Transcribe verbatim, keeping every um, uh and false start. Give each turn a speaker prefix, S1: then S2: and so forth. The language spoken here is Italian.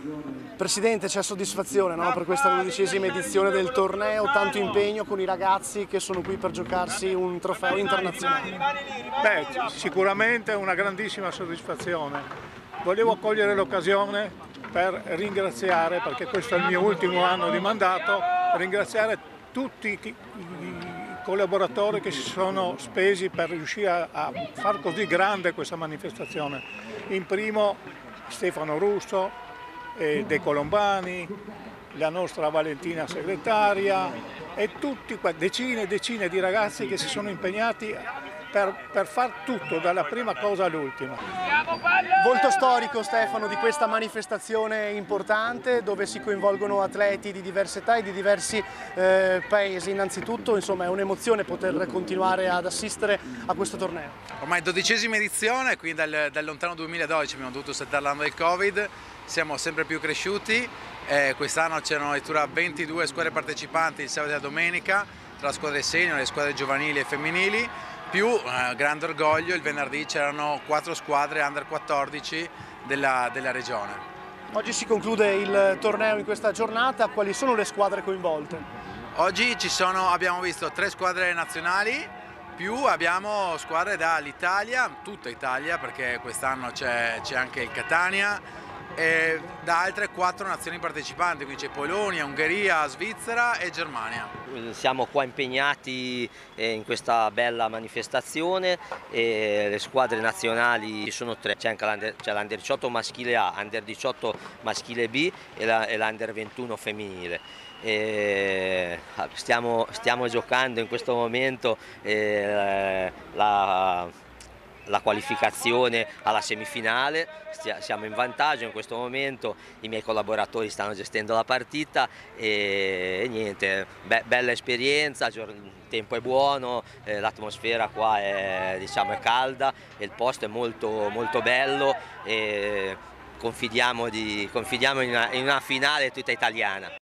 S1: Presidente, c'è soddisfazione, no, per questa dodicesima edizione del torneo, tanto impegno con i ragazzi che sono qui per giocarsi un trofeo internazionale?
S2: Beh, sicuramente è una grandissima soddisfazione. Volevo cogliere l'occasione per ringraziare, perché questo è il mio ultimo anno di mandato, ringraziare tutti i collaboratori che si sono spesi per riuscire a far così grande questa manifestazione. In primo Stefano Russo, e De Colombani, la nostra Valentina segretaria e tutti, decine e decine di ragazzi che si sono impegnati per, per far tutto, dalla prima cosa all'ultima.
S1: Volto storico, Stefano, di questa manifestazione importante dove si coinvolgono atleti di diverse età e di diversi eh, paesi. Innanzitutto, insomma, è un'emozione poter continuare ad assistere a questo torneo.
S3: Ormai dodicesima edizione, quindi dal, dal lontano duemiladodici abbiamo dovuto saltare l'anno del Covid, siamo sempre più cresciuti, eh, quest'anno c'erano addirittura ventidue squadre partecipanti il sabato e la domenica, tra squadre senior, le squadre giovanili e femminili, più eh, grande orgoglio, il venerdì c'erano quattro squadre under quattordici della, della regione.
S1: Oggi si conclude il torneo in questa giornata, quali sono le squadre coinvolte?
S3: Oggi ci sono, abbiamo visto tre squadre nazionali, più abbiamo squadre dall'Italia, tutta Italia, perché quest'anno c'è anche il Catania, e da altre quattro nazioni partecipanti, quindi c'è Polonia, Ungheria, Svizzera e Germania.
S4: Siamo qua impegnati in questa bella manifestazione e le squadre nazionali sono tre, c'è anche l'Under diciotto maschile A, Under diciotto maschile B e l'Under ventuno femminile. E stiamo, stiamo giocando in questo momento eh, la, la qualificazione alla semifinale, siamo in vantaggio in questo momento, i miei collaboratori stanno gestendo la partita e, e niente, be bella esperienza, il tempo è buono, eh, l'atmosfera qua è, diciamo, è calda e il posto è molto, molto bello e confidiamo, di, confidiamo in, una, in una finale tutta italiana.